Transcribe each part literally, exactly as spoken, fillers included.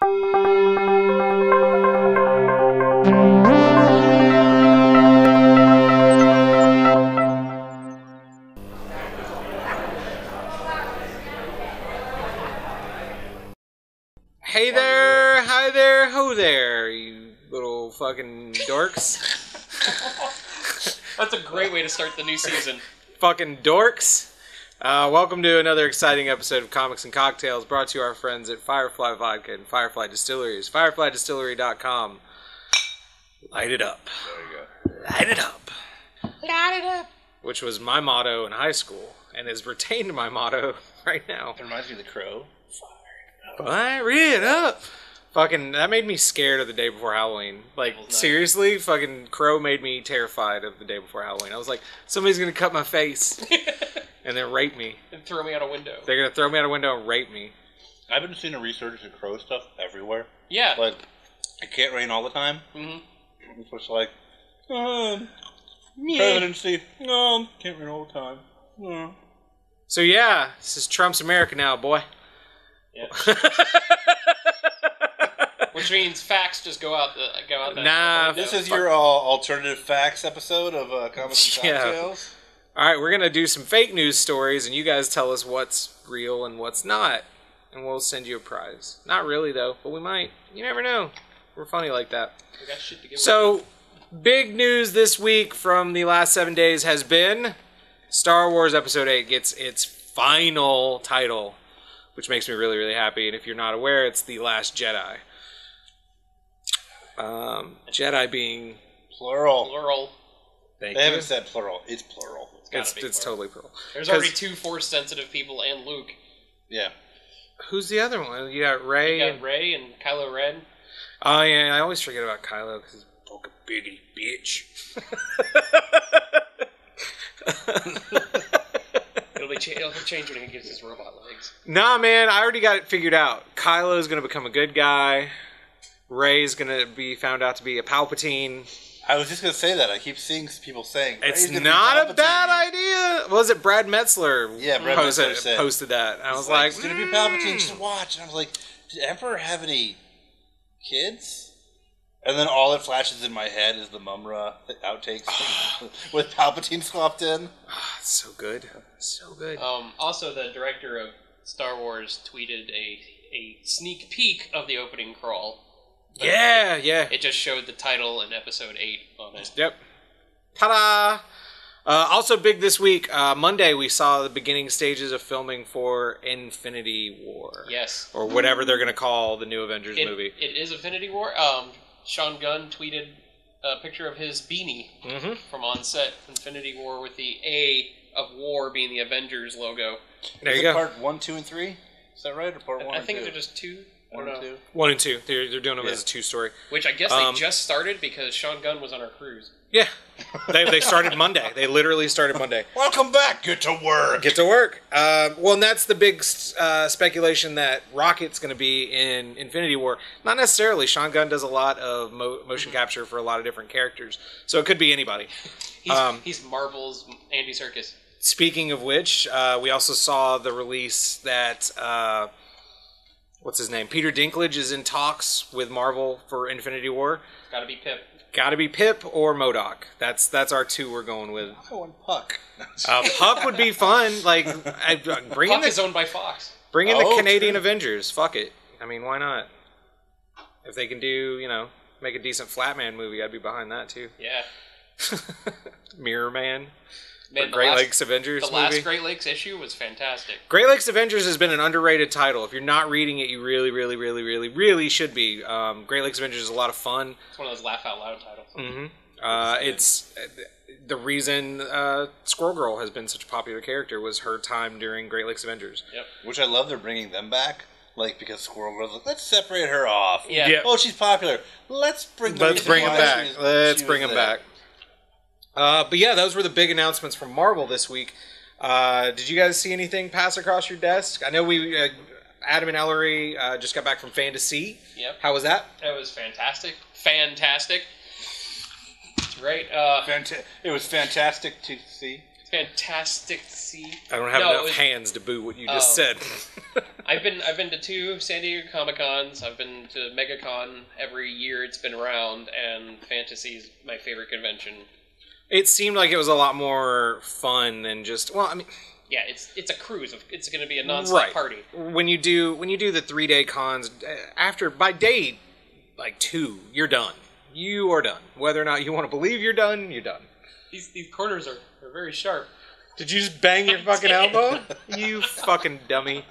Hey there, hi there, ho there, you little fucking dorks. That's a great way to start the new season. Fucking dorks. Uh, welcome to another exciting episode of Comics and Cocktails, brought to you our friends at Firefly Vodka and Firefly Distilleries. firefly distillery dot com. Light it up. There you go. Light it up. Light it up. Which was my motto in high school, and has retained my motto right now. It reminds me of the Crow. Fire it up. Fucking, that made me scared of the day before Halloween. Like, seriously, fucking Crow made me terrified of the day before Halloween. I was like, somebody's gonna cut my face and then rape me. And throw me out a window. They're gonna throw me out a window and rape me. I've been seeing a resurgence of Crow stuff everywhere. Yeah. Like, it can't rain all the time. Mm-hmm. It's just like, um, presidency. No, can't rain all the time. No. So yeah, this is Trump's America now, boy. Yeah. Which means facts just go out the go out. That Nah, window. This is your uh, alternative facts episode of uh, Comics and Yeah. Cocktails. All right, we're gonna do some fake news stories, and you guys tell us what's real and what's not, and we'll send you a prize. Not really though, but we might. You never know. We're funny like that. We got shit to give away. So, big news this week from the last seven days has been Star Wars Episode eight gets its final title, which makes me really, really happy. And if you're not aware, it's The Last Jedi. Um, Jedi being... Plural. Plural. Thank They you. haven't said plural. It's plural. It's, gotta It's, be it's plural. totally plural. There's 'Cause- already two Force-sensitive people and Luke. Yeah. Who's the other one? You got Rey. You got and... Rey and Kylo Ren. Oh, yeah, I always forget about Kylo because he's a fucking biggie bitch. It'll be cha- it'll change when he gets his robot legs. Nah, man, I already got it figured out. Kylo's gonna become a good guy. Rey's gonna be found out to be a Palpatine. I was just going to say that. I keep seeing people saying It's "Rey's gonna be not a Palpatine." bad idea. Was it Brad Metzler? Yeah, Brad posted, Metzler said- posted that. I He's was like, it's going to be mm. Palpatine. Just watch. And I was like, did Emperor have any kids? And then all that flashes in my head is the Mumra outtakes with Palpatine swapped in. Ah, so good, so good. Um, also, the director of Star Wars tweeted a a sneak peek of the opening crawl. yeah, yeah. It just showed the title and Episode eight on it. Yep. Ta-da! Uh, also big this week, uh, Monday we saw the beginning stages of filming for Infinity War. Yes. Or whatever they're going to call the new Avengers It, movie. it is Infinity War. Um, Sean Gunn tweeted a picture of his beanie Mm-hmm. from on set. Infinity War with the A of War being the Avengers logo. There Is you it go. part one, two, and three? Is that right? Or part one I and think two? they're just two. I One don't and know. two? One and two. They're, they're doing them Yeah. as a two-story. Which I guess Um, they just started because Sean Gunn was on our cruise. Yeah. they, they started Monday. They literally started Monday. Welcome back. Get to work. Get to work. Uh, well, and that's the big uh, speculation that Rocket's going to be in Infinity War. Not necessarily. Sean Gunn does a lot of mo- motion capture for a lot of different characters. So it could be anybody. He's, Um, he's Marvel's Andy Serkis. Speaking of which, uh, we also saw the release that... Uh, what's his name? Peter Dinklage is in talks with Marvel for Infinity War. Gotta be Pip. Gotta be Pip or M O D O K. That's that's our two we're going with. I want Puck. Uh, Puck would be fun. Like, I, bring in Puck is the, owned by Fox. bring in the Oh, Canadian true. Avengers. Fuck it. I mean, why not? If they can do, you know, make a decent Flatman movie, I'd be behind that too. Yeah. Mirror Man. Man, or the Great last- Lakes Avengers The movie. last Great Lakes issue was fantastic. Great Lakes Avengers has been an underrated title. If you're not reading it, you really, really, really, really, really should be. Um, Great Lakes Avengers is a lot of fun. It's one of those laugh out loud titles. Mm-hmm. Uh, it's uh, the reason uh, Squirrel Girl has been such a popular character was her time during Great Lakes Avengers. Yep. Which I love they're bringing them back. Like, because Squirrel Girl's like, let's separate her off. Yeah. Yeah. Oh, she's popular. Let's bring the Let's reason bring them why back. she was- Let's she bring was them there. back. Uh, but yeah, those were the big announcements from Marvel this week. Uh, did you guys see anything pass across your desk? I know we, uh, Adam and Ellery uh, just got back from Fantasy. Yep. How was that? It was fantastic. Fantastic. It's great. Uh, Fanta- it was fantastic to see. Fantastic Sea. I don't have No, it enough was- hands to boo what you just Oh. said. I've been I've been to two San Diego Comic Cons. I've been to MegaCon every year it's been around, and Fantasy's my favorite convention. It seemed like it was a lot more fun than just. Well, I mean, Yeah, it's it's a cruise. It's going to be a non-stop party. When you do when you do the three day cons, after by day like two, you're done. You are done. Whether or not you want to believe you're done, you're done. These these corners are, are very sharp. Did you just bang your I fucking did. elbow? You fucking dummy.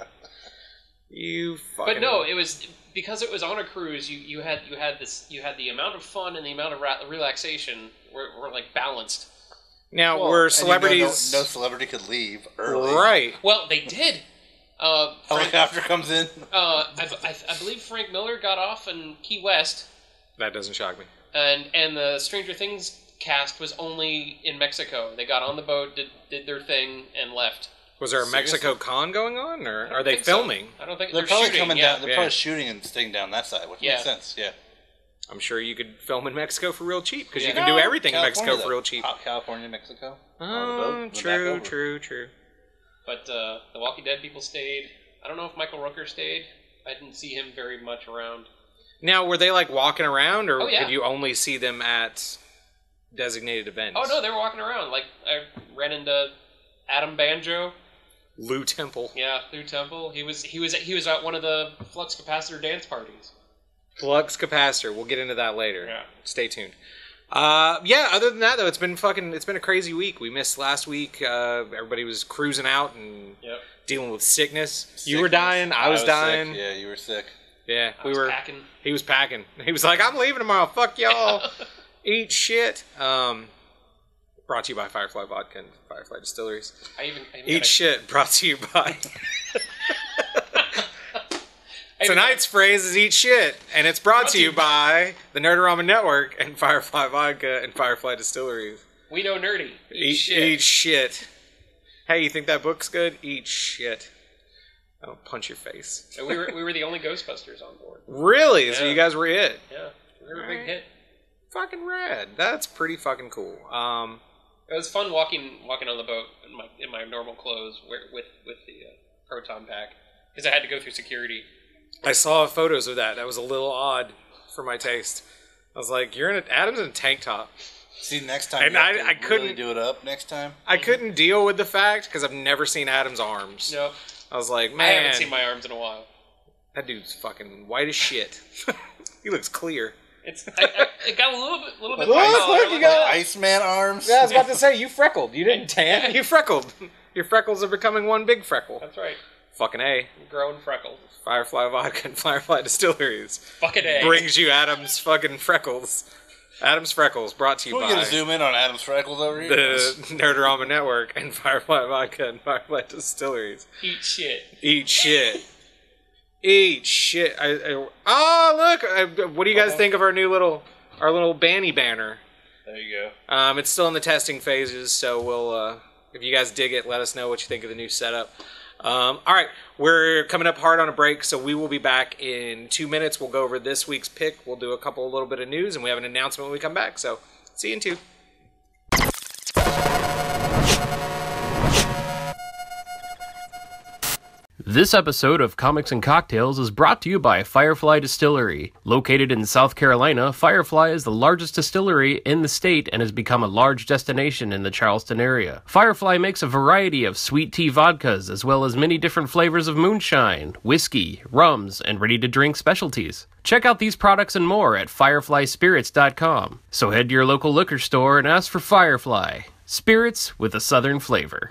You fucking. But no, it was because it was on a cruise. You, you had you had this you had the amount of fun and the amount of ra- relaxation were, were like balanced. Now Well, were and you know celebrities no, no celebrity could leave early. right? Well, they did. Uh, Frank, Helicopter comes in. uh, I, I, I believe Frank Miller got off in Key West, That doesn't shock me. and and the Stranger Things cast was only in Mexico. They got on the boat, did did their thing, and left. Was there a Seriously? Mexico con going on, or I don't are they think so. filming? I don't think They're, they're, probably shooting. coming yeah. down. They're Yeah. probably shooting and staying down that side, which Yeah. makes sense. Yeah. I'm sure you could film in Mexico for real cheap because you Yeah. can do No, everything in California, Mexico for though. real cheap. Ca- California, Mexico. on the Oh, boat, and back true, over. true, true. But uh, the Walking Dead people stayed. I don't know if Michael Rooker stayed. I didn't see him very much around. Now, were they like walking around, or Oh, yeah. could you only see them at designated events? Oh no, they were walking around. Like I ran into Adam Banjo. Lou Temple, Yeah, through Temple. He was he was he was at one of the Flux Capacitor dance parties. Flux Capacitor. We'll get into that later. Yeah. Stay tuned. Uh, yeah. Other than that, though, it's been fucking. It's been a crazy week. We missed last week. Uh, everybody was cruising out and Yep. dealing with sickness. You were Sickness. dying. I was, dying. Sick. Yeah, you were sick. Yeah, I we was were. packing. He was packing. He was like, "I'm leaving tomorrow. Fuck y'all. Eat shit." Um, brought to you by Firefly Vodka and Firefly Distilleries. I even, I even Eat got a- shit. Brought to you by. I even Tonight's phrase is eat shit, and it's brought to you by the Nerdorama Network and Firefly Vodka and Firefly Distilleries. got- We know nerdy. Eat, Eat shit. Eat shit. Hey, you think that book's good? Eat shit. I'll punch your face. And we were we were the only Ghostbusters on board. Really? So Yeah. you guys were it? Yeah, we were a big hit. Fucking rad. That's pretty fucking cool. Um, It was fun walking walking on the boat in my in my normal clothes with with, with the uh, proton pack because I had to go through security. I saw photos of that. That was a little odd for my taste. I was like, "You're in a Adam's in a tank top." See, next time And you have I- to I really couldn't- do it up next time. I couldn't deal with the fact because I've never seen Adam's arms. No, I was like, I "Man, haven't seen my arms in a while. that dude's fucking white as shit. He looks clear." It's I, I, it got a little bit little bit. Look, taller, look, you like got- that. Iceman arms. Yeah, I was about to say, you freckled. You didn't tan. You freckled. Your freckles are becoming one big freckle. That's right. Fucking A. Growing freckles. Firefly Vodka and Firefly Distilleries Fucking A. brings you Adam's fucking freckles. Adam's Freckles, brought to you We're by gonna zoom in on Adam's freckles over here. the Nerdorama Network and Firefly Vodka and Firefly Distilleries. Eat shit. Eat shit. Eat shit. I, I, oh, look! I, what do you guys Uh-huh. think of our new little, our little Banny banner? There you go. Um, it's still in the testing phases, so we'll. Uh, if you guys dig it, let us know what you think of the new setup. Um, all right, we're coming up hard on a break, so we will be back in two minutes. We'll go over this week's pick. We'll do a couple, a little bit of news, and we have an announcement when we come back. So, see you in two. This episode of Comics and Cocktails is brought to you by Firefly Distillery. Located in South Carolina, Firefly is the largest distillery in the state and has become a large destination in the Charleston area. Firefly makes a variety of sweet tea vodkas as well as many different flavors of moonshine, whiskey, rums, and ready-to-drink specialties. Check out these products and more at firefly spirits dot com. So head to your local liquor store and ask for Firefly. Spirits with a southern flavor.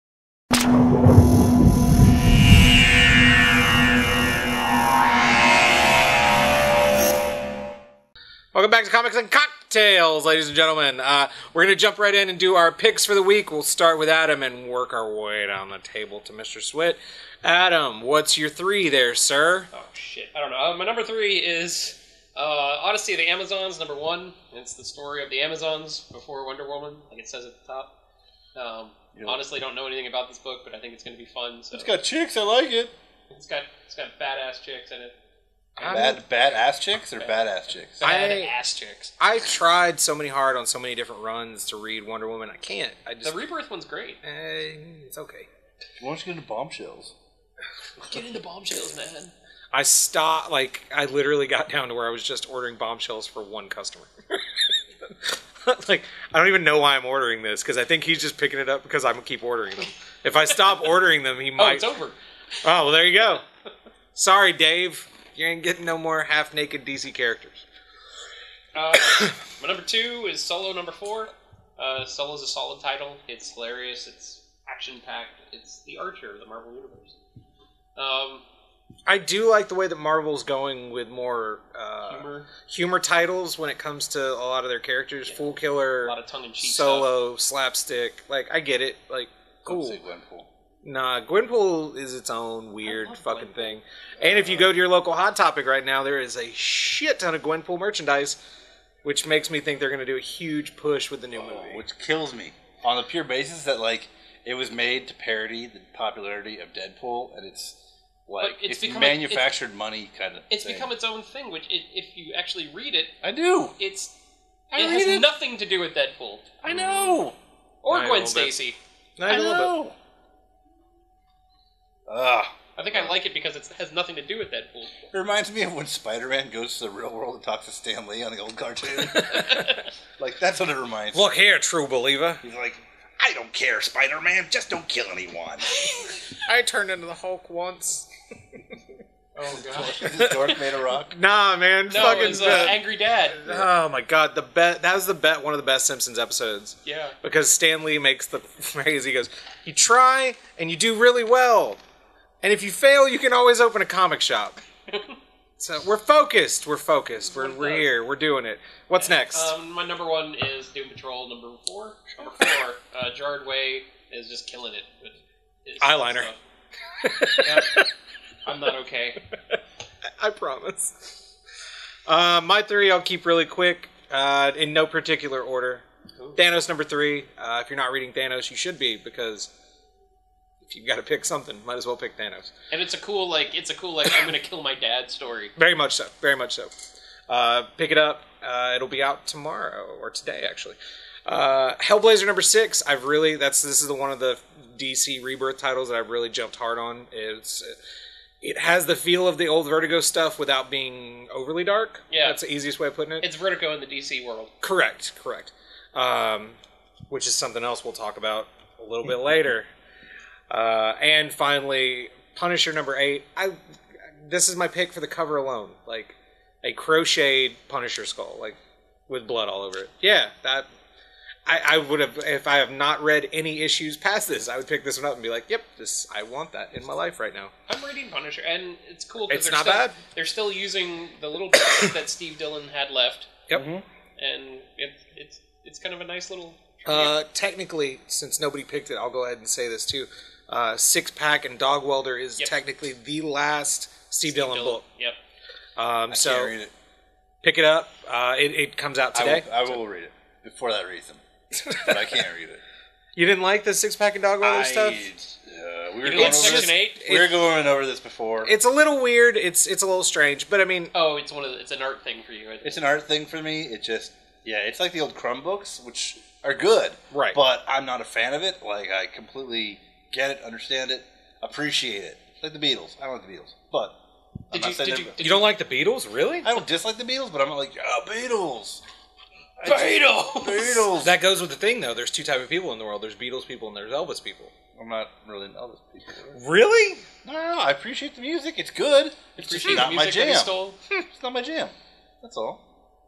Welcome back to Comics and Cocktails, ladies and gentlemen. Uh, we're going to jump right in and do our picks for the week. We'll start with Adam and work our way down the table to Mister Swit. Adam, what's your three there, sir? Oh shit! I don't know. Uh, my number three is uh, Odyssey of the Amazons. Number one. It's the story of the Amazons before Wonder Woman, like it says at the top. Um, Yeah. Honestly, don't know anything about this book, but I think it's going to be fun. So It's got chicks. I like it. it's got it's got badass chicks in it. Bad, bad ass chicks or bad ass chicks? Bad I- ass chicks. I tried so many hard on so many different runs to read Wonder Woman. I can't. I The just. Rebirth one's great. eh, it's okay. Why don't you get into bombshells? Get into bombshells, man. I stopped. Like I literally got down to where I was just ordering bombshells for one customer. Like I don't even know why I'm ordering this because I think he's just picking it up because I'm gonna keep ordering them. If I stop ordering them, he Oh, might. it's over. Oh, well, there you go. Sorry, Dave. You ain't getting no more half-naked D C characters. Uh, my number two is Solo number four. Uh, Solo's a solid title. It's hilarious. It's action-packed. It's the Archer of the Marvel Universe. Um, I do like the way that Marvel's going with more uh, humor. humor titles when it comes to a lot of their characters. Fool Killer, A lot of tongue-in-cheek stuff. Solo, Slapstick. Like, I get it. Like, Don't cool. say Gwenpool. Nah, Gwenpool is its own weird love fucking Gwenpool. thing. And if you go to your local Hot Topic right now, there is a shit ton of Gwenpool merchandise, which makes me think they're going to do a huge push with the new movie. Which kills me on the pure basis that like it was made to parody the popularity of Deadpool, and it's like But it's it's, become a- manufactured money kind of. It's thing. become its own thing, which i if you actually read it, I do. it's I it read has it. nothing to do with Deadpool I know. or Not a Gwen little bit. Stacy. Not I a little bit. know. Ugh. I think I like it because it has nothing to do with Deadpool. It reminds me of when Spider-Man goes to the real world and talks to Stan Lee on the old cartoon. Like that's what it reminds me. Look here, true believer. He's like, I don't care, Spider-Man. Just don't kill anyone. I turned into the Hulk once. Oh god. Is this dork made of rock? Nah, man. No, fucking it's uh, bet. Angry Dad. Oh my god, the bet that was the bet one of the best Simpsons episodes. Yeah. Because Stan Lee makes the phrase, he goes, you try and you do really well. And if you fail, you can always open a comic shop. So we're focused. We're focused. We're, we're here. We're doing it. What's next? Um, my number one is Doom Patrol. Number four, number four, uh, Gerard Way is just killing it with his Eyeliner. stuff. Yep. I'm not okay. I promise. Uh, my three I'll keep really quick, uh, in no particular order. Thanos number three. Uh, if you're not reading Thanos, you should be, because if you've got to pick something, might as well pick Thanos. And it's a cool, like, it's a cool, like, I'm gonna kill my dad story. Very much so. Very much so. Uh, pick it up. Uh, it'll be out tomorrow, or today, actually. Uh, Hellblazer number six. I've really that's this is the one of the D C Rebirth titles that I've really jumped hard on. It's it has the feel of the old Vertigo stuff without being overly dark. Yeah. That's the easiest way of putting it. It's Vertigo in the D C world. Correct, correct. Um, which is something else we'll talk about a little bit later. Uh, and finally, Punisher number eight. I this is my pick for the cover alone, like a crocheted Punisher skull, like with blood all over it. Yeah, that I, I would have if I have not read any issues past this. I would pick this one up and be like, "Yep, this I want that in my life right now." I'm reading Punisher, and it's cool because It's they're not still, bad. They're still using the little bits that Steve Dillon had left, Yep. and it, it's it's kind of a nice little. Uh, technically, since nobody picked it, I'll go ahead and say this too. Uh, Six Pack and Dog Welder is Yep. technically the last Steve, Steve Dillon, Dillon. book. Yep. Um, I so can't read it. pick it up. Uh, it, it comes out I today. will, I will read it for that reason, but I can't read it. You didn't like the Six Pack and Dog Welder I, stuff? uh, we were You going like It's over Section just- Eight? we were going over this before. It's a little weird. It's it's a little strange, but I mean, Oh, it's one of the, it's an art thing for you. I think. It's an art thing for me. It just, yeah, it's like the old Crumb books, which are good. Right. But I'm not a fan of it. Like, I completely get it, understand it, appreciate it. It's like the Beatles. I don't like the Beatles. But I'm Did not you- saying did they're- you- did you don't like the Beatles, really? I don't dislike the Beatles, but I'm not like, oh, Beatles. I Beatles! just- Beatles. That goes with the thing, though. There's two type of people in the world. There's Beatles people and there's Elvis people. I'm not really into Elvis people. Really? No, no, no, I appreciate the music. It's good. It's just Appreciate the not my music that he jam. stole. It's not my jam. That's all.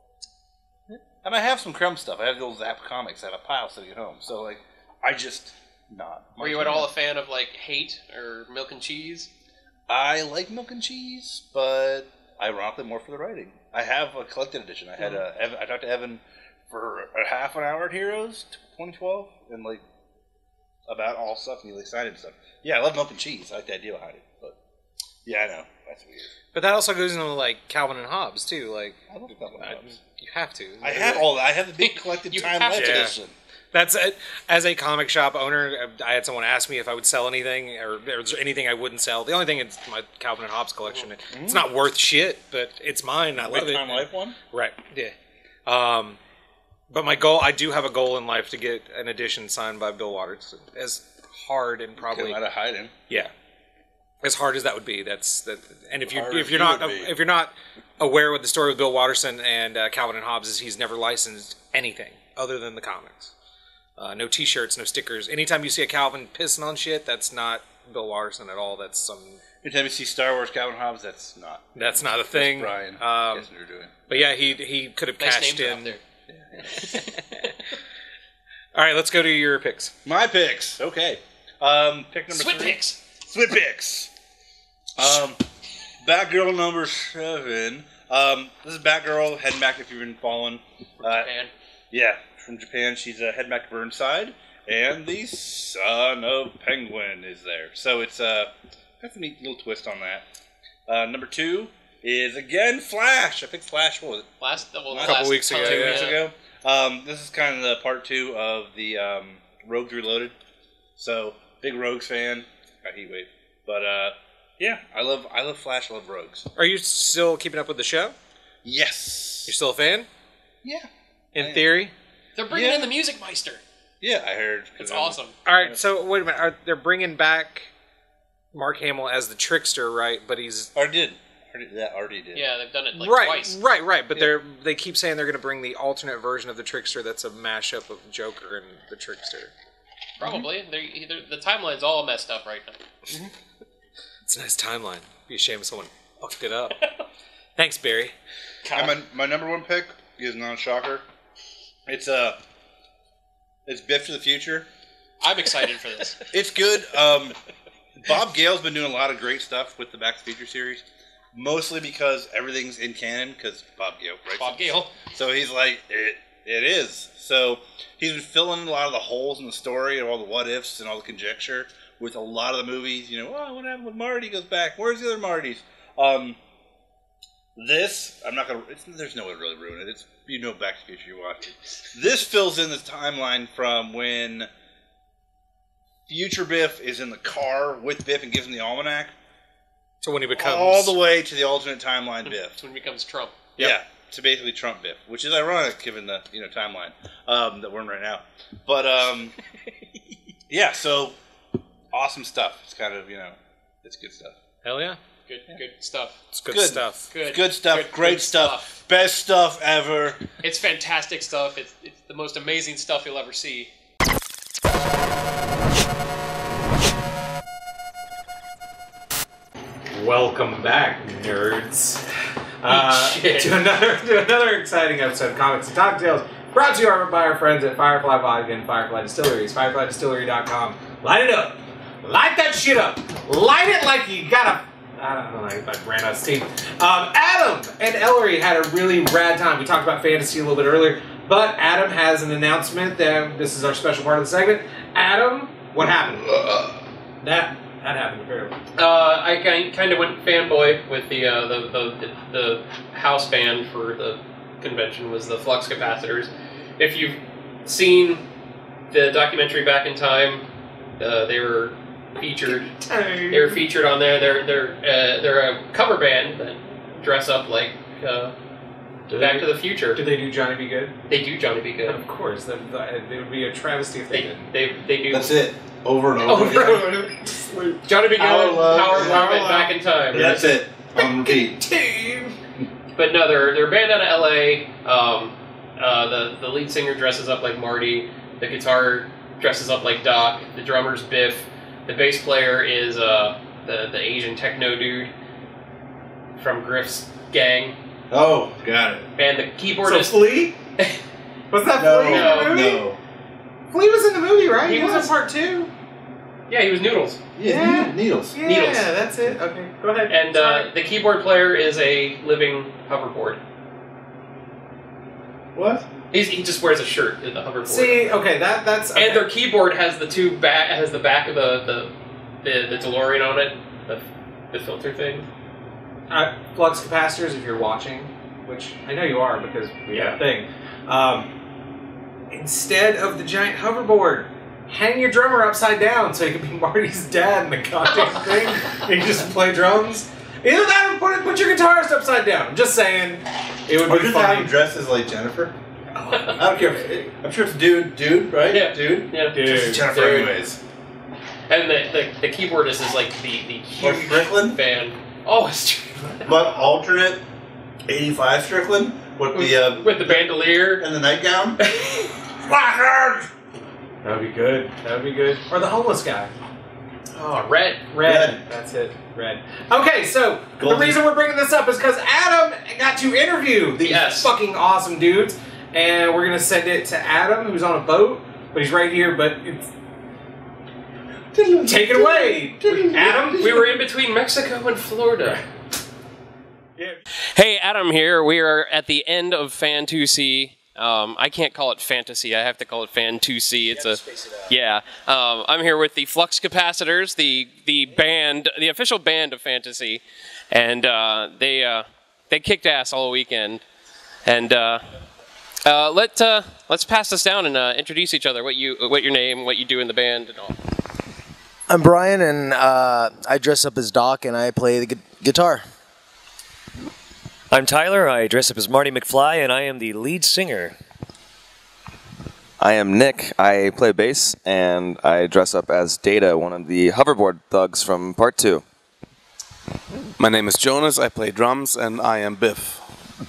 And I have some Crumb stuff. I have the old Zap comics. I have a pile sitting at home. So, like, I just not. my Were you at jam. all a fan of like Hate or Milk and Cheese? I like Milk and Cheese, but ironically more for the writing. I have a collected edition. I had a. Evan, I talked to Evan for a half an hour at Heroes twenty twelve, and like about all stuff, and he like signed and stuff. Yeah, I love Milk and Cheese. I like the idea behind it, but yeah, I know that's weird. But that also goes into like Calvin and Hobbes too. Like I love Milk and I- Cheese. you have to. I have all that. I have the big collected You Time have Life to. edition. That's it. As a comic shop owner, I had someone ask me if I would sell anything or there was anything I wouldn't sell. The only thing is my Calvin and Hobbes collection. Mm-hmm. It's not worth shit, but it's mine. I Wait, love it. Time Life one? Right. Yeah. Um, but my goal, I do have a goal in life to get an edition signed by Bill Waters. As hard and probably out of hiding. Yeah. As hard as that would be, that's that. And if you Hard if as you're he not would be. if you're not aware with the story with Bill Watterson and uh, Calvin and Hobbes is he's never licensed anything other than the comics. Uh, no T-shirts, no stickers. Anytime you see a Calvin pissing on shit, that's not Bill Watterson at all. That's some. Anytime you see Star Wars Calvin Hobbes, that's not. That's not a thing. That's Brian. Um, Guess what you're doing. but yeah, he he could have Nice cashed name drop in. there. All right, let's go to your picks. My picks. Okay. Um, pick number Swit three. picks. Swit picks. Um, Batgirl number seven. Um, this is Batgirl heading back if you've been following. Uh, Japan. yeah, from Japan. She's uh, heading back to Burnside, and the son of Penguin is there. So it's uh, that's a neat little twist on that. Uh, number two is again Flash. I picked Flash. What was it? Last, well, A couple last weeks ago, time, Two yeah. weeks ago. Um, this is kind of the part two of the um, Rogues Reloaded. So big Rogues fan. Got Heatwave, but uh, yeah, I love I love Flash. I love Rogues. Are you still keeping up with the show? Yes. You're still a fan? Yeah. In I am. theory? They're bringing Yeah. in the Music Meister. Yeah, I heard. It's awesome. All right, so wait a minute. Are, they're bringing back Mark Hamill as the trickster, right? But he's Already did. Already, that already did. Yeah, they've done it like right, twice. right, right. But they're they keep saying they're going to bring the alternate version of the trickster. That's a mashup of Joker and the trickster. Probably. They're, they're, the timeline's all messed up right now. It's a nice timeline. Be a shame if someone fucked it up. Thanks, Barry. And my, my number one pick is non-shocker. It's uh, it's Biff to the Future. I'm excited for this. It's good. Um, Bob Gale's been doing a lot of great stuff with the Back to the Future series, mostly because everything's in canon. Because Bob Gale, right? Bob Gale. So he's like, it, it is. So he's been filling in a lot of the holes in the story and all the what ifs and all the conjecture with a lot of the movies. You know, oh, what happened with Marty? Goes back. Where's the other Martys? Um, this I'm not gonna. It's, there's no way to really ruin it. It's you know Back to the Future. You watch it. This fills in the timeline from when Future Biff is in the car with Biff and gives him the almanac, So when he becomes all the way to the alternate timeline Biff. That's when he becomes Trump. Yeah, to basically Trump Biff, which is ironic given the you know timeline um, that we're in right now. But um, yeah, so awesome stuff. It's kind of you know, it's good stuff. hell yeah, Good, good stuff. it's good, Good. stuff. Good, Good stuff. good- great good stuff. Best stuff ever. It's fantastic stuff. It's, it's the most amazing stuff you'll ever see. Welcome back, nerds. Uh, Shit. to another to another exciting episode of Comics and Cocktails, brought to you by our friends at Firefly Vodka and Firefly Distilleries. Firefly Distillery dot com. Light it up. Light that shit up. Light it like you got a... I don't know, I, I ran out of steam. Um, Adam and Ellery had a really rad time. We talked about fantasy a little bit earlier, but Adam has an announcement that this is our special part of the segment. Adam, what happened? That that happened apparently. Uh, I kind of went fanboy with the, uh, the, the the house band for the convention was the Flux Capacitors. If you've seen the documentary Back in Time, uh, they were featured. They were featured on there. They're they're uh, they're a cover band that dress up like uh, Do Back they- to the Future. Do they do Johnny Be Good? They do Johnny Be Good. Of course. That, that, it would be a travesty if they, They didn't. they they do. That's it. Over and over. Over again. and over. Johnny Be Good, Power Love, Power yeah. Love, and Power Back in Time. That's it. On repeat. Team! But no, they're they're a band out of L A. Um, uh, the the lead singer dresses up like Marty. The guitar dresses up like Doc. The drummer's Biff. The bass player is uh, the the Asian techno dude from Griff's gang. Oh, got it. And the So keyboardist. Flea? Was that No, Flea in no, the movie? no. Flea was in the movie, right? He He, was. was. in part two. Yeah, he was Noodles. Yeah, needles. Yeah, Needles. that's it. Okay, go ahead. And uh, the keyboard player is a living hoverboard. What? He's, he just wears a shirt in the hoverboard. See, okay, that that's okay. And their keyboard has the two back has the back of the the, the, the DeLorean on it, the, the filter thing. uh, flux capacitors, if you're watching, which I know you are because we Yeah. have a thing. Um, instead of the giant hoverboard, hang your drummer upside down so he can be Marty's dad in the goddamn thing and just play drums. Either that or put, put your guitarist upside down. I'm just saying, it would Or be just have funny. him dressed as like Jennifer. I don't care. If, I'm sure it's dude, dude, right? Yeah. Dude. Yeah. Dude. Jennifer, Dude. anyways. And the, the, the keyboardist is like the, the Or huge Strickland? fan. Oh, it's Strickland. But alternate eighty-five Strickland with the uh, With the bandolier. and the nightgown. That would be good. That would be good. Or the homeless guy. Oh, red. Red. Red. That's it. Red. Okay, so Golden. the reason we're bringing this up is because Adam got to interview these Yes. fucking awesome dudes, and we're gonna send it to Adam, who's on a boat, but he's right here. But it's take it away, Adam. We were in between Mexico and Florida. Yeah. Hey, Adam here. We are at the end of Fan two C. Um, I can't call it fantasy. I have to call it Fan two C. It's a yeah. Um, I'm here with the Flux Capacitors, the the band, the official band of Fantasy, and uh, they uh, they kicked ass all weekend. And uh, uh, let uh, let's pass this down and uh, introduce each other. What you what your name, what you do in the band, and all. I'm Brian, and uh, I dress up as Doc, and I play the gu- guitar. I'm Tyler. I dress up as Marty McFly, and I am the lead singer. I am Nick. I play bass, and I dress up as Data, one of the hoverboard thugs from Part two. My name is Jonas, I play drums, and I am Biff.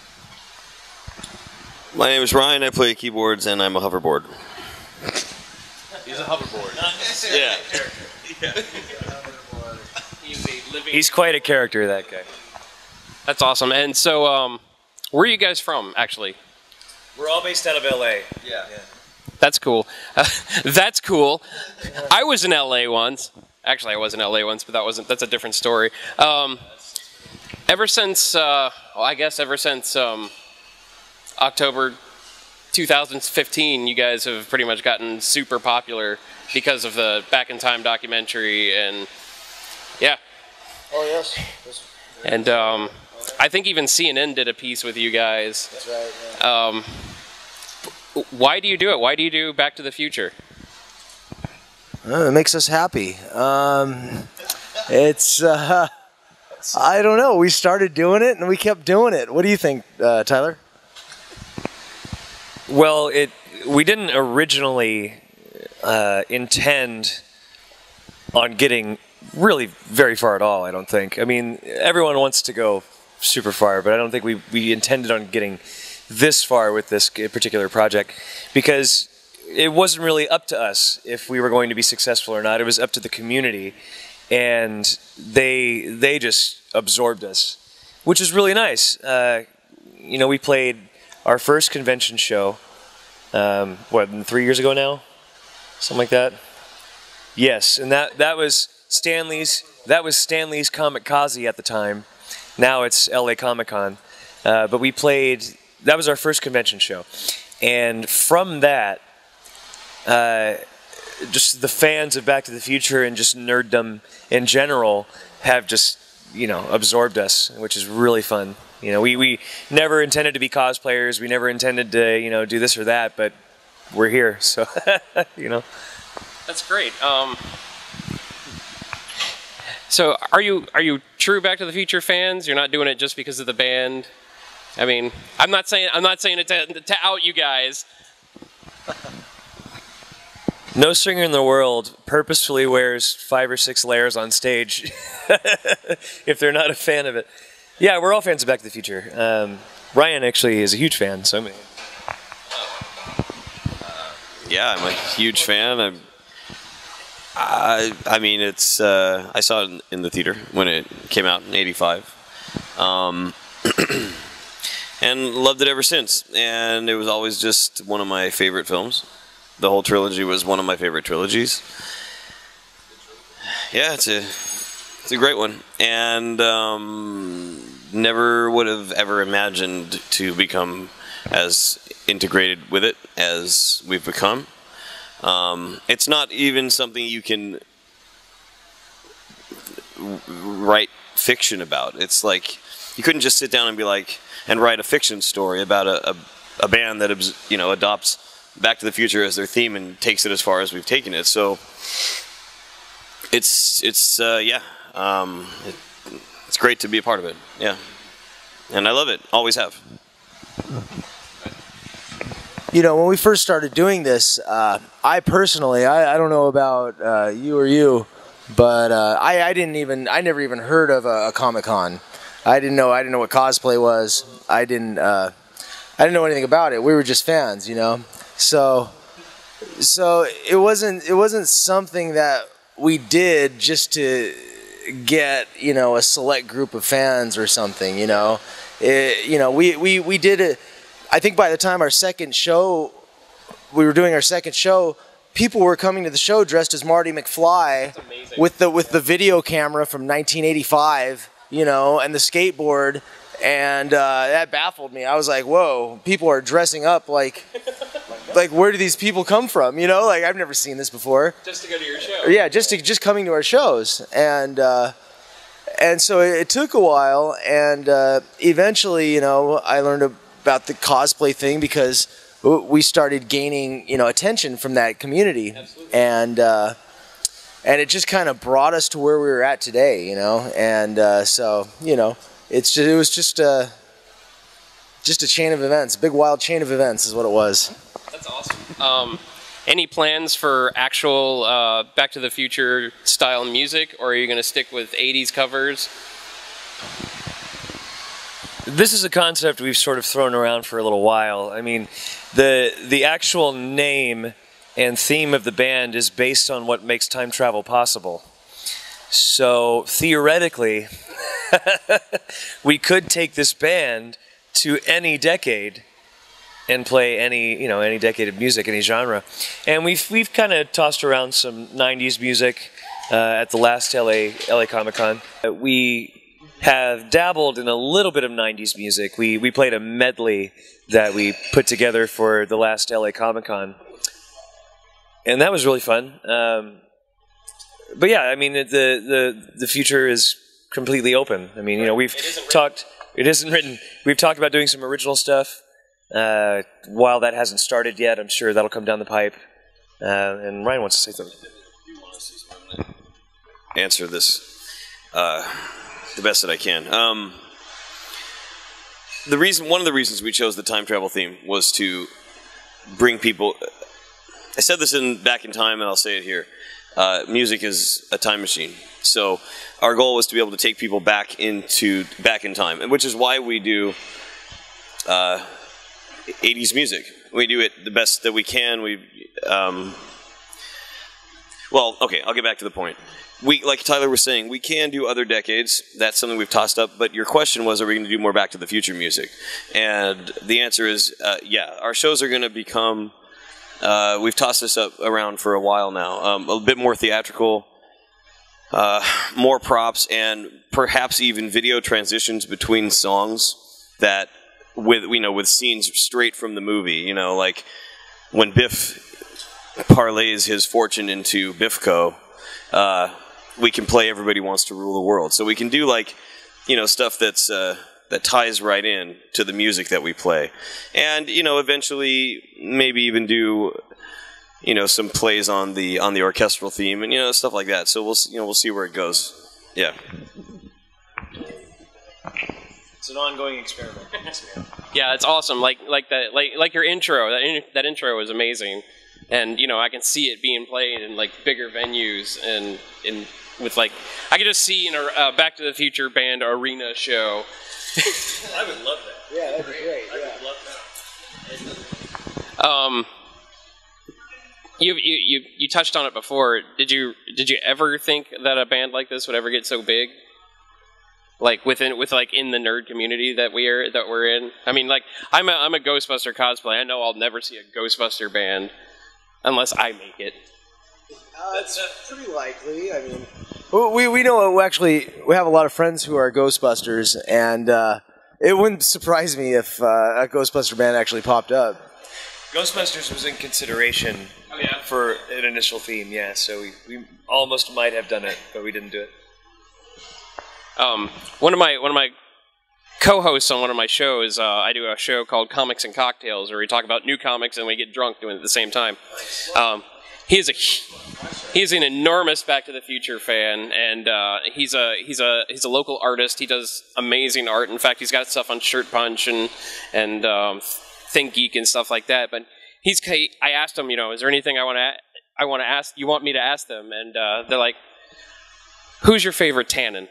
My name is Ryan, I play keyboards, and I'm a hoverboard. He's a hoverboard. Yeah. He's quite a character, that guy. That's awesome. And so, um, where are you guys from, actually? We're all based out of L A. Yeah. That's cool. That's cool. I was in L A once. Actually, I was in L A once, but that wasn't. That's a different story. Um, ever since, uh, well, I guess ever since um, October two thousand fifteen, you guys have pretty much gotten super popular because of the Back in Time documentary, and yeah. Oh, yes. And um, I think even C N N did a piece with you guys. That's right, yeah. Um, why do you do it? Why do you do Back to the Future? Uh, it makes us happy. Um, it's, uh, I don't know. We started doing it, and we kept doing it. What do you think, uh, Tyler? Well, it we didn't originally uh, intend on getting really very far at all, I don't think. I mean, everyone wants to go super far, but I don't think we, we intended on getting this far with this particular project, because it wasn't really up to us if we were going to be successful or not. It was up to the community, and they they just absorbed us, which is really nice. Uh, you know, we played our first convention show, um, what, three years ago now? Something like that? Yes, and that, that was Stanley's, that was Stanley's Comic-Kazi at the time. Now it's L A Comic-Con. Uh, but we played, that was our first convention show. And from that, uh, just the fans of Back to the Future and just nerddom in general have just, you know, absorbed us, which is really fun. You know, we, we never intended to be cosplayers. We never intended to, you know, do this or that, but we're here, so, you know. That's great. Um, so, are you are you true Back to the Future fans? You're not doing it just because of the band. I mean, I'm not saying I'm not saying it to, to out you guys. No singer in the world purposefully wears five or six layers on stage if they're not a fan of it. Yeah, we're all fans of Back to the Future. Um, Ryan actually is a huge fan, so I mean. Yeah, I'm a huge fan. I'm, I, I mean, it's. Uh, I saw it in, in the theater when it came out in eighty-five, um, and loved it ever since. And it was always just one of my favorite films. The whole trilogy was one of my favorite trilogies. Yeah, it's a, it's a great one, and um, never would have ever imagined to become as integrated with it as we've become. Um, it's not even something you can write fiction about. It's like you couldn't just sit down and be like and write a fiction story about a, a, a band that, you know, adopts Back to the Future as their theme and takes it as far as we've taken it. So it's it's uh, yeah, um, it, it's great to be a part of it. Yeah, and I love it. Always have. You know, when we first started doing this, uh, I personally, I, I don't know about uh, you or you, but uh, I, I didn't even, I never even heard of a, a Comic-Con. I didn't know, I didn't know what cosplay was. I didn't, uh, I didn't know anything about it. We were just fans, you know. So, so it wasn't, it wasn't something that we did just to get, you know, a select group of fans or something, you know. It, you know, we, we, we did it. I think by the time our second show, we were doing our second show, people were coming to the show dressed as Marty McFly with the with the video camera from nineteen eighty-five, you know, and the skateboard, and uh, that baffled me. I was like, whoa, people are dressing up like, like where do these people come from? You know, like I've never seen this before. Just to go to your show. Yeah, just to, just coming to our shows, and uh, and so it, it took a while, and uh, eventually, you know, I learned a about the cosplay thing because we started gaining, you know, attention from that community. Absolutely. and uh, and it just kind of brought us to where we were at today, you know. And uh, so, you know, it's just, it was just a just a chain of events, big wild chain of events, is what it was. That's awesome. Um, any plans for actual uh, Back to the Future style music, or are you going to stick with eighties covers? This is a concept we've sort of thrown around for a little while. I mean, the the actual name and theme of the band is based on what makes time travel possible. So theoretically, we could take this band to any decade and play any, you know, any decade of music, any genre. And we've we've kind of tossed around some nineties music uh, at the last L A L A Comic-Con. Uh, we have dabbled in a little bit of nineties music. We we played a medley that we put together for the last L A Comic-Con, and that was really fun. Um, but yeah, I mean, the the the future is completely open. I mean, you know, we've it talked. It isn't written. We've talked about doing some original stuff. Uh, while that hasn't started yet, I'm sure that'll come down the pipe. Uh, and Ryan wants to say something. Answer this. Uh, the best that I can. Um, the reason, one of the reasons we chose the time travel theme was to bring people. I said this in Back in Time, and I'll say it here. Uh, music is a time machine, so our goal was to be able to take people back into back in time, which is why we do uh, eighties music. We do it the best that we can. We, um, well, okay, I'll get back to the point. We, like Tyler was saying, we can do other decades. That's something we've tossed up. But your question was, are we going to do more Back to the Future music? And the answer is, uh, yeah. Our shows are going to become, uh, we've tossed this up around for a while now, um, a bit more theatrical, uh, more props, and perhaps even video transitions between songs that, with you know, with scenes straight from the movie. You know, like when Biff parlays his fortune into Biffco. Uh, we can play Everybody Wants to Rule the World. So we can do, like, you know, stuff that's uh, that ties right in to the music that we play. And, you know, eventually maybe even do, you know, some plays on the on the orchestral theme and, you know, stuff like that. So we'll, you know, we'll see where it goes. Yeah. It's an ongoing experiment. Yeah, it's awesome. Like like that like like your intro. That in, that intro was amazing. And, you know, I can see it being played in, like, bigger venues and in with, like, I could just see in a uh, Back to the Future band arena show. I would love that. Yeah, that'd be great. I Yeah. would love that. Um, you, you you you touched on it before. Did you did you ever think that a band like this would ever get so big? Like within with like in the nerd community that we are that we're in. I mean, like I'm a I'm a Ghostbuster cosplay. I know I'll never see a Ghostbuster band unless I make it. Uh, That's pretty likely. I mean, we we know we actually we have a lot of friends who are Ghostbusters, and uh, it wouldn't surprise me if uh, a Ghostbuster band actually popped up. Ghostbusters was in consideration oh, yeah? for an initial theme, yeah. So we, we almost might have done it, but we didn't do it. Um, one of my one of my co-hosts on one of my shows. Uh, I do a show called Comics and Cocktails, where we talk about new comics and we get drunk doing it at the same time. Um, he is a he's an enormous Back to the Future fan, and uh, he's a he's a he's a local artist. He does amazing art. In fact, he's got stuff on Shirt Punch and and um, Think Geek and stuff like that. But he's I asked him, you know, is there anything I want to I want to ask you want me to ask them? And uh, they're like, who's your favorite Tannen?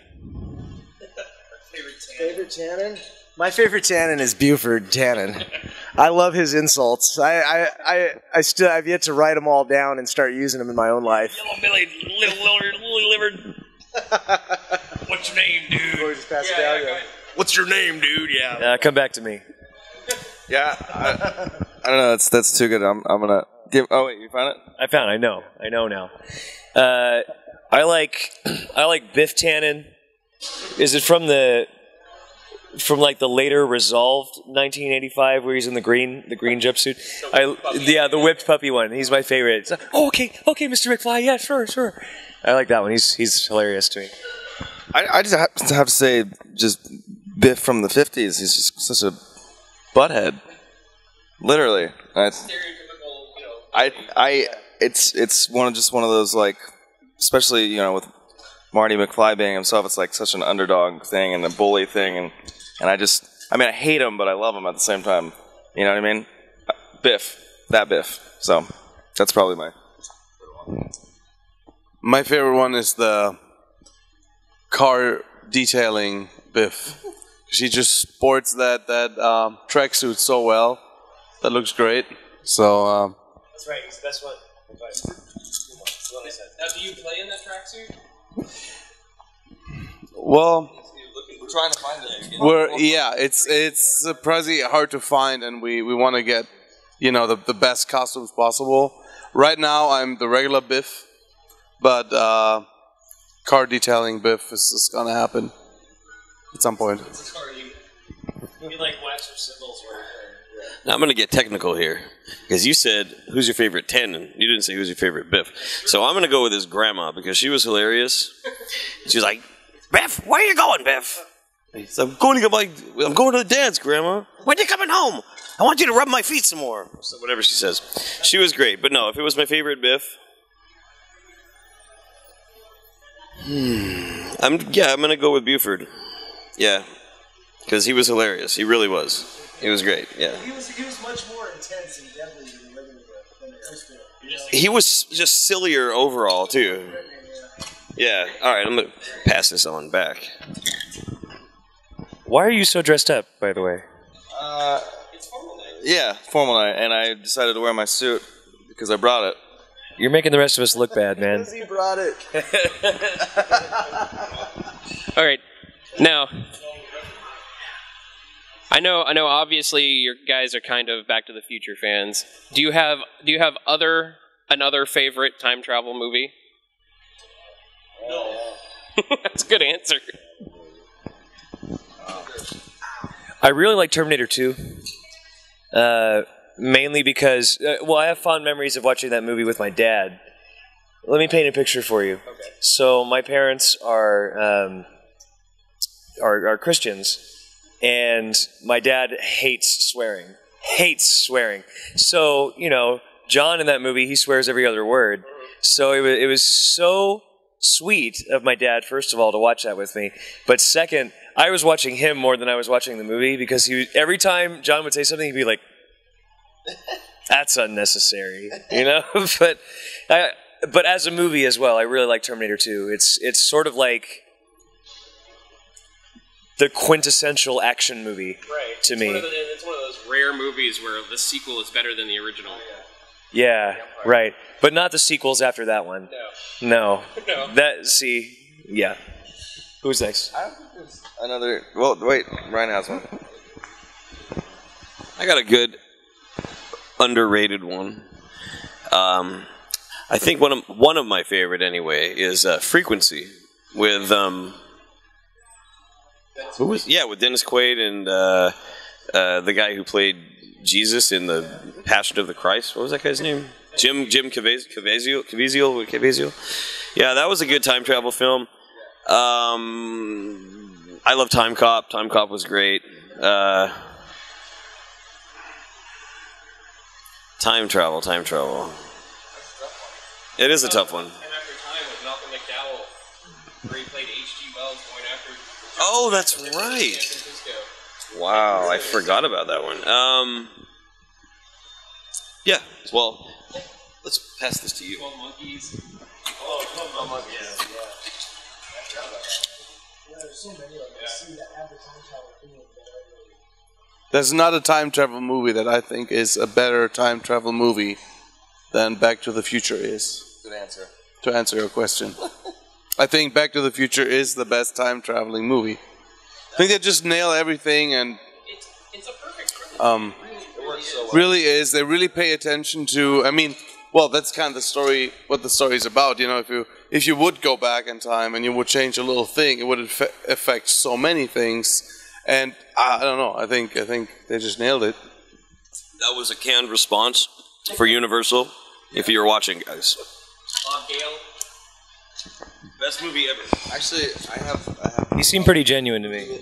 Favorite Tannen? My favorite Tannen is Buford Tannen. I love his insults. I, I, I, I still I've yet to write them all down and start using them in my own life. Yellow Billy, little lily livered. What's your name, dude? Or just pass it down, yeah. What's your name, dude? Yeah. Uh, come back to me. Yeah, I, I don't know. That's that's too good. I'm I'm gonna give. Oh wait, you found it? I found it. I know. I know now. Uh, I like I like Biff Tannen. Is it from the from like the later Resolved nineteen eighty-five where he's in the green the green jumpsuit? I yeah, the whipped puppy one. He's my favorite. It's like, oh, okay, okay, Mister McFly. Yeah, sure, sure. I like that one. He's he's hilarious to me. I I just have to, have to say just Biff from the fifties. He's just such a butthead. Literally. I, I I it's it's one of just one of those, like, especially, you know, with Marty McFly being himself, it's like such an underdog thing and a bully thing, and and I just I mean I hate him, but I love him at the same time. You know what I mean? Biff, that Biff. So that's probably my my favorite one is the car detailing Biff. She just sports that that um, tracksuit so well. That looks great. So um, that's right. He's the best one. Now, do you play in that tracksuit? Well, we're trying to find it. We're yeah, it's it's surprisingly hard to find, and we, we want to get, you know, the the best costumes possible. Right now, I'm the regular Biff, but uh, car detailing Biff is, is gonna happen at some point. You like wax or symbols or? Now I'm going to get technical here, because you said, who's your favorite Tannen? You didn't say who's your favorite Biff. So I'm going to go with his grandma, because she was hilarious. She was like, Biff, where are you going, Biff? So I'm going to get my, I'm going to the dance, Grandma. When are you coming home? I want you to rub my feet some more. So whatever she says. She was great. But no, if it was my favorite Biff, hmm, I'm yeah, I'm going to go with Buford. Yeah, because he was hilarious. He really was. He was great, yeah. He was, he was much more intense and deadly than the regular Biff. You know? He was just sillier overall, too. Yeah, alright, I'm going to pass this on back. Why are you so dressed up, by the way? Uh, it's formal night. Yeah, formal night, and I decided to wear my suit because I brought it. You're making the rest of us look bad, man. Because he brought it. Alright, now... I know, I know. Obviously, your guys are kind of Back to the Future fans. Do you have, do you have other another favorite time travel movie? No. That's a good answer. I really like Terminator two. Uh, mainly because, uh, well, I have fond memories of watching that movie with my dad. Let me paint a picture for you. Okay. So my parents are um, are, are Christians. And my dad hates swearing. Hates swearing. So, you know, John in that movie, he swears every other word. So it was, it was so sweet of my dad, first of all, to watch that with me. But second, I was watching him more than I was watching the movie, because he every time John would say something, he'd be like, that's unnecessary, you know? but I, but as a movie as well, I really like Terminator two. It's it's sort of like the quintessential action movie, right. to it's me. One of the, it's one of those rare movies where the sequel is better than the original. Yeah, right. But not the sequels after that one. No. No. No. That, see, yeah. Who's next? I don't think there's another... Well, wait, Ryan has one. I got a good underrated one. Um, I think one of one of my favorite anyway is uh, Frequency with um. Who was yeah with Dennis Quaid and uh, uh, the guy who played Jesus in the Passion of the Christ. What was that guy's name? Jim Jim Caviezel Caviezel Caviezel. Yeah, that was a good time travel film. Um, I love Time Cop. Time Cop was great. Uh, time travel, time travel. It is a tough one. And After Time with Malcolm McDowell, where he played H G Wells going after. Oh, that's right. Wow, I forgot about that one. Um, yeah, well, let's pass this to you. twelve Monkeys. Oh, twelve Monkeys. Yeah. yeah. Yeah, there's so many of them. I see that have the time travel thing that I really... There's not a time travel movie that I think is a better time travel movie than Back to the Future is. Good answer. To answer your question. I think Back to the Future is the best time traveling movie. I think they just nail everything and It's, it's a perfect trilogy. um, It works so well. really is. They really pay attention to. I mean, well, that's kind of the story. What the story is about. You know, if you if you would go back in time and you would change a little thing, it would affe- affect so many things. And I, I don't know. I think I think they just nailed it. That was a canned response for Universal. If you're watching, guys. Bob Gale. Best movie ever. Actually, I have. I have You seem pretty genuine to me.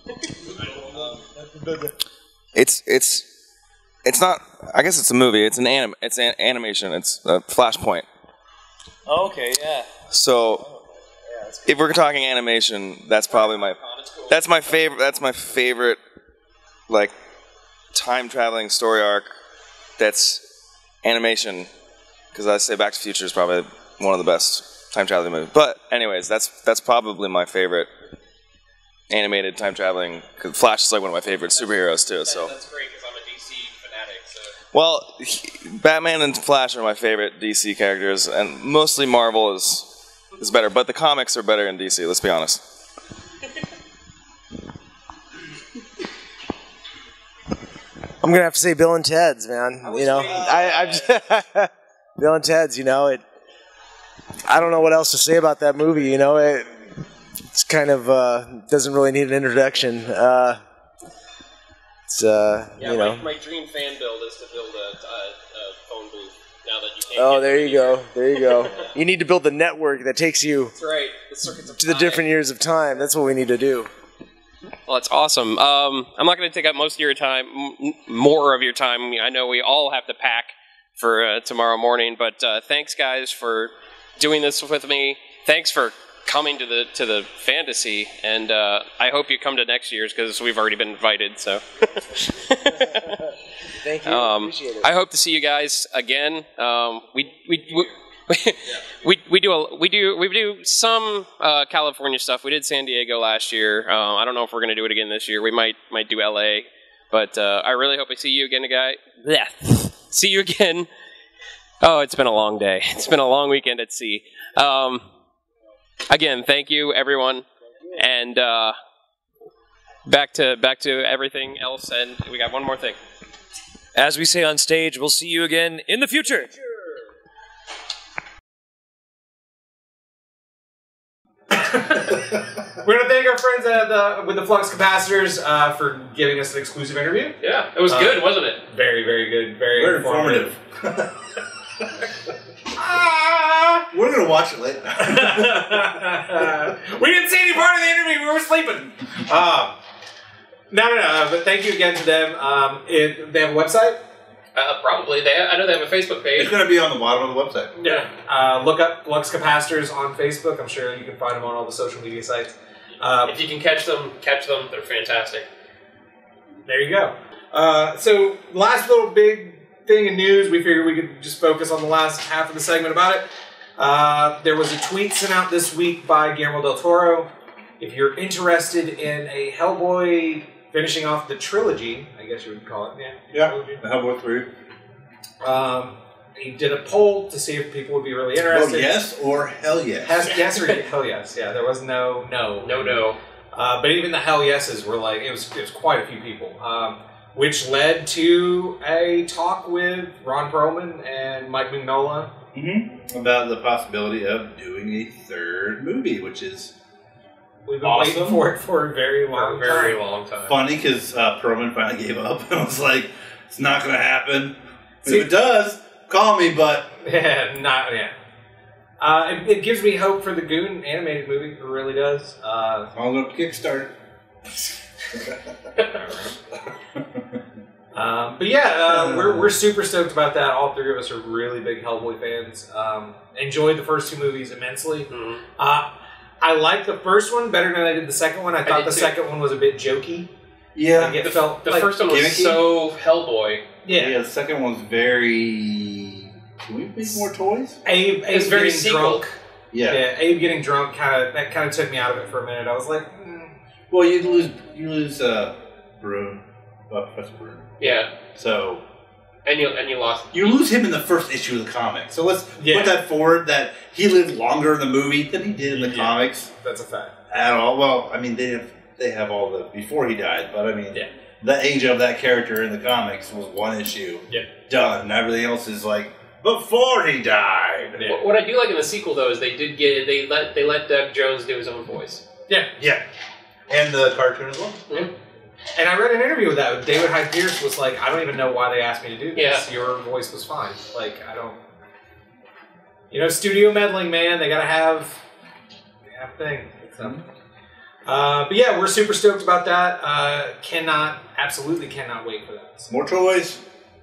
It's it's it's not. I guess it's a movie. It's an anim. It's an animation. It's a Flashpoint. Oh, okay, yeah. So, if we're talking animation, that's probably my. That's my favorite. That's my favorite. Like, time traveling story arc. That's animation. Because I say Back to the Future is probably one of the best time traveling movies. But anyways, that's that's probably my favorite animated time traveling. Cause Flash is like one of my favorite superheroes too. So. That's great because I'm a D C fanatic. So. Well, he- Batman and Flash are my favorite D C characters, and mostly Marvel is is better. But the comics are better in D C. Let's be honest. I'm gonna have to say Bill and Ted's, man. You know, I, I Bill and Ted's. You know, it. I don't know what else to say about that movie. You know, it. It's kind of uh, doesn't really need an introduction. Uh, it's uh, Yeah, you know. my, my dream fan build is to build a, a, a phone booth. Now that you can't. Oh, get there them you go. anywhere. There you go. You need to build the network that takes you That's right. The circuits of to the time. different years of time. That's what we need to do. Well, that's awesome. Um, I'm not going to take up most of your time, m- more of your time. I know we all have to pack for uh, tomorrow morning, but uh, thanks, guys, for doing this with me. Thanks for coming to the to the fantasy, and uh, I hope you come to next year's because we've already been invited. So, Thank you. um, Appreciate it. I hope to see you guys again. Um, we we. we we we do a, we do we do some uh, California stuff. We did San Diego last year. Uh, I don't know if we're gonna do it again this year. We might might do L A, but uh, I really hope I see you again, guy. Yeah, see you again. Oh, it's been a long day. It's been a long weekend at sea. Um, again, thank you everyone, and uh, back to back to everything else. And we got one more thing. As we say on stage, we'll see you again in the future. We're gonna thank our friends at the, with the Flux Capacitors uh, for giving us an exclusive interview. Yeah, it was Uh, good, wasn't it? Very, very good. Very, Very informative. We're gonna watch it later. We didn't see any part of the interview. We were sleeping. Um, no, no, no. But thank you again to them. Um, it, they have a website. Uh, probably. They have, I know they have a Facebook It's page. gonna be on the bottom of the website. Yeah. Uh, look up Flux Capacitors on Facebook. I'm sure you can find them on all the social media sites. Um, If you can catch them, catch them. They're fantastic. There you go. Uh, so, last little big thing in news, we figured we could just focus on the last half of the segment about it. Uh, there was a tweet sent out this week by Guillermo del Toro. If you're interested in a Hellboy finishing off the trilogy, I guess you would call it, yeah. Yeah. Trilogy. The Hellboy three. Um, he did a poll to see if people would be really Oh interested. yes or hell yes. Has, yes or hell yes. Yeah, there was no no. No, no. Uh, but even the hell yeses were like, it was, it was quite a few people. Um, which led to a talk with Ron Perlman and Mike Mignola. Mm-hmm. About the possibility of doing a third movie, which is We've been Awesome. waiting for it for a very long For a very time. long time. funny because uh, Perlman finally gave up and was like, "It's not going to happen. See- if it does, call me." But Yeah, not yeah. Uh, it, it gives me hope for the Goon animated movie. It really does. Uh, I'll go to Kickstarter. Um, but yeah, uh, we're, we're super stoked about that. All three of us are really big Hellboy fans. Um, enjoyed the first two movies immensely. Mhm. Uh, I liked the first one better than I did the second one. I thought did the too. second one was a bit jokey. Yeah. Like it felt The like, first one was gimmicky? so Hellboy. yeah. Yeah, the second one's very. Can we make more toys? Abe, Abe It's very getting sequel. drunk. Yeah. Yeah, Abe getting drunk kind of that kind of took me out of it for a minute. I was like, mm. Well, you lose you lose uh, Bruin, uh, Professor Bruin. Yeah, So and you and you lost. you lose him in the first issue of the comic. So let's Yeah. put that forward that he lived longer in the movie than he did in the Yeah. comics That's a fact. at all. Well, I mean they have they have all the before he died, but I mean Yeah. the age of that character in the comics was one issue. Yeah. Done. And everything else is like before he died. Yeah. What, what I do like in the sequel though is they did get they let they let Doug Jones do his own voice. Yeah. Yeah. And the cartoon as well. Mhm. And I read an interview with that. David Hyde Pierce was like, I don't even know why they asked me to do this. Yeah. Your voice was fine. Like, I don't. You know, studio meddling, man. They gotta have. They have a thing. So. Uh, but yeah, we're super stoked about that. Uh, cannot, absolutely cannot wait for that. So, More toys.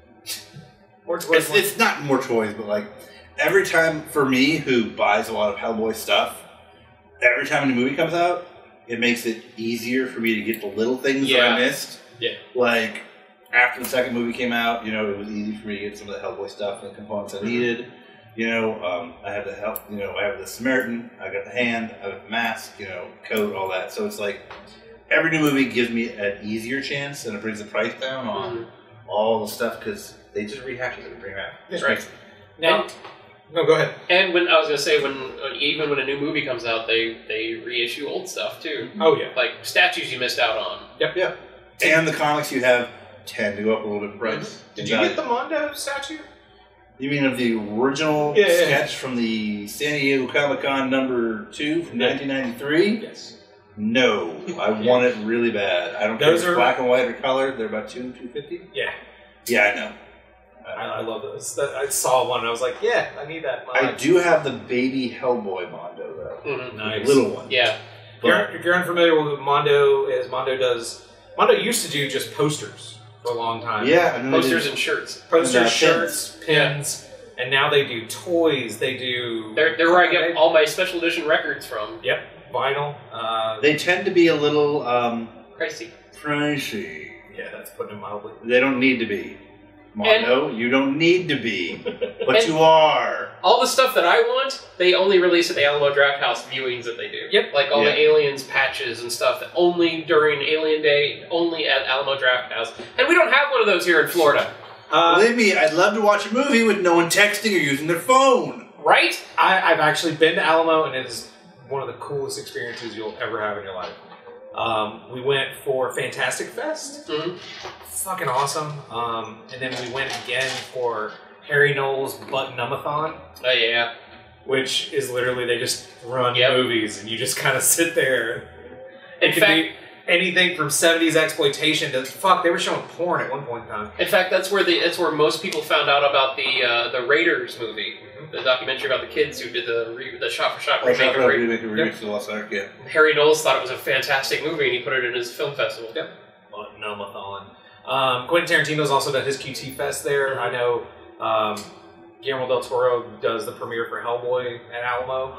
more toys. It's, it's not more toys, but like every time for me, who buys a lot of Hellboy stuff, every time a new movie comes out, it makes it easier for me to get the little things that Yeah. I missed. Yeah. Like after the second movie came out, you know, it was easy for me to get some of the Hellboy stuff and the components I needed. You know, um, I have the help. You know, I have the Samaritan. I got the hand. I got the mask. You know, coat, all that. So it's like every new movie gives me an easier chance, and it brings the price down on Mhm. all the stuff because they just rehash it and bring it back. Just Right. makes it- now, no, go ahead. And when I was gonna say when uh, even when a new movie comes out, they they reissue old stuff too, Oh, yeah. like statues you missed out on. Yep. Yeah. And the comics you have tend to go up a little bit in price. Did you get the Mondo statue? You mean of the original Yeah, yeah, yeah. sketch from the San Diego Comic Con number two from nineteen ninety-three? Yes. No, I want it really bad. I don't care Those if it's are- black and white or color. They're about two two fifty. Yeah. Yeah, I know. I, I love those. That, I saw one and I was like, yeah, I need that. in my I life. do have the baby Hellboy Mondo though, Mhm. Nice. the little one. Yeah, If you're, if you're unfamiliar with what Mondo is, Mondo does. Mondo used to do just posters for a long time. Yeah, I know they posters did. and shirts. Posters, And, uh, shirts, pins, and now they do toys. They do. They're they're where I get all my special edition records from. Yep, vinyl. Uh, They tend to be a little um, Crazy. pricey. yeah, that's putting it mildly. They don't need to be. Mondo, you don't need to be, but And- you are. All the stuff that I want, they only release at the Alamo Draft House viewings that they do. Yep. Like all Yeah. the Aliens patches and stuff that only during Alien Day, only at Alamo Draft House. And we don't have one of those here in Florida. Uh, Believe me, I'd love to watch a movie with no one texting or using their phone. Right? I, I've actually been to Alamo, and it is one of the coolest experiences you'll ever have in your life. Um, we went for Fantastic Fest. Mhm. Fucking awesome. Um, and then we went again for Harry Knowles' Butt-Numathon, Oh, yeah. which is literally they just run Yep. movies, and you just kind of sit there. It In can fact, be anything from seventies exploitation to fuck. They were showing porn at one point in time. in fact, that's where the that's where most people found out about the uh, the Raiders movie, the documentary about the kids who did the re- the shot for shot I remake of Ra- remake a remake to the Lost Ark, yeah. Harry Knowles thought it was a fantastic movie, and he put it in his film festival. Yep. Butt-Numathon. Um, Quentin Tarantino's also done his Q T Fest there. I know um, Guillermo del Toro does the premiere for Hellboy at Alamo.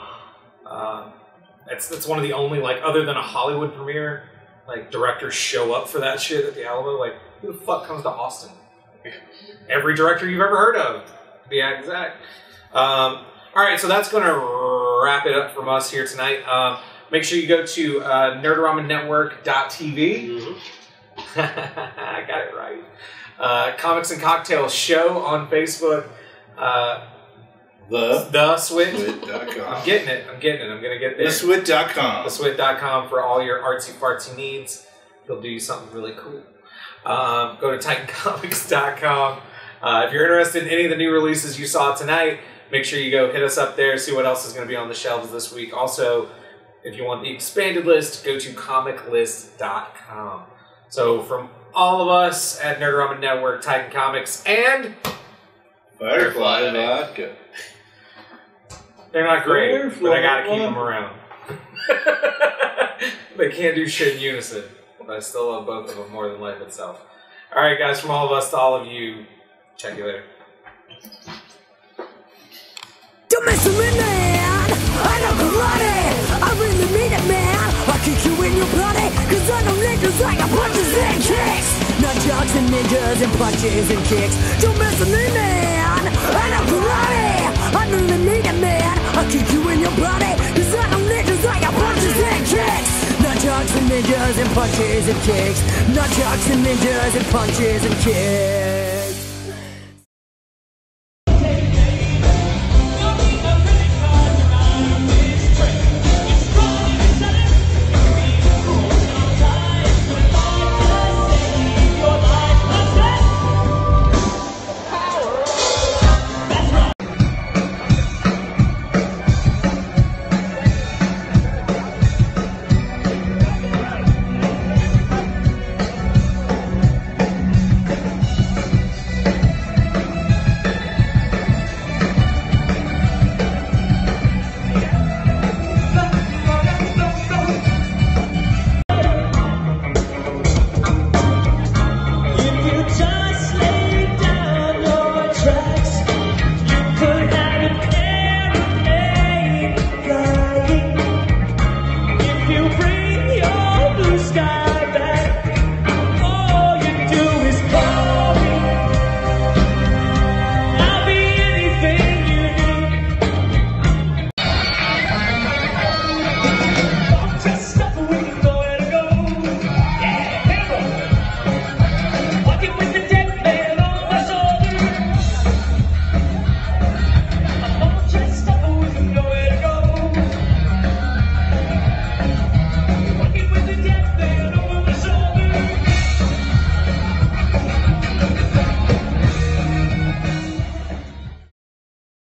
Um, that's that's one of the only, like, other than a Hollywood premiere, like, directors show up for that shit at the Alamo. Like, who the fuck comes to Austin? Every director you've ever heard of, to be exact. Um, all right, so that's going to wrap it up from us here tonight. Um, make sure you go to uh, nerdorama network dot t v. Mhm. I got it right. Uh, Comics and Cocktails Show on Facebook. Uh, The the Swit. Swit dot com. I'm getting it. I'm getting it. I'm going to get there. The Swit dot com. the swit dot com for all your artsy fartsy needs. He'll do you something really cool. Um, go to titan comics dot com. Uh, if you're interested in any of the new releases you saw tonight, make sure you go hit us up there, see what else is going to be on the shelves this week. Also, if you want the expanded list, go to comic list dot com. So from all of us at Nerdorama Network, Titan Comics, and Firefly Firefly. Vodka. they're not great, but I gotta keep Firefly. them around. They can't do shit in unison. but I still love both of them more than life itself. All right, guys, from all of us to all of you, check you later. Don't mess with me, man. I know karate. I really mean it, man. I'll kick you in your body, cause I know niggas like a punches and kicks. Not jocks and ninjas and punches and kicks. Don't mess with me, man. I know karate. I really mean it, man. I'll kick you in your body, cause I know niggas like a punches and kicks. Not jocks and ninjas and punches and kicks. Not jocks and ninjas and punches and kicks.